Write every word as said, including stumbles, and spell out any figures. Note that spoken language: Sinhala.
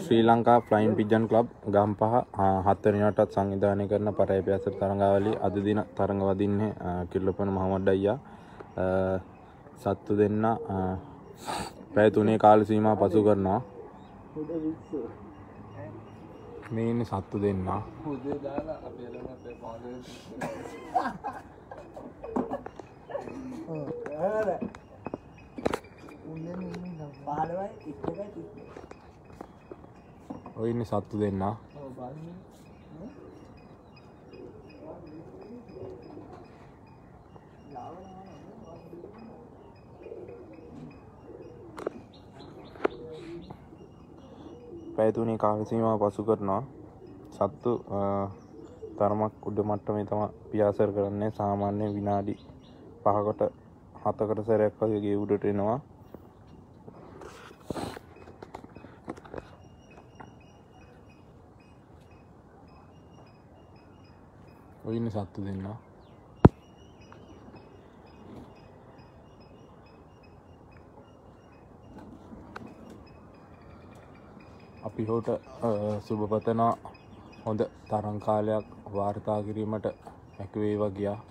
ශ්‍රී Lanka flying pigeon club Gampaha හත් වෙනිවටත් සංවිධානය කරන පරායපෑසට තරඟාවලිය අද දින තරඟ වදින්නේ කිල්ලපන මහමඩ් අයියා සත්තු දෙන්න පැය තුනේ කාල සීමාව පසු කරනවා. මේ ඉන්නේ සත්තු දෙන්න. ඔය ඉන්නේ සත්තු දෙන්න. පැය තුනේ කාල සීමාව පසු කරනවා. සත්තු තරමක් උඩ මට්ටමේ තමයි පියාසර කරන්නේ. සාමාන්‍ය විනාඩි පහකට හතකට සැරයක් වගේ ගේ උඩට එනවා. ඔය ඉන්නේ සත්තු දෙන්න. අපි හොට සුබ පතනා හොඳ තරං කාලයක් වාර්තා කිරීමට හැකි වේවා ගියා.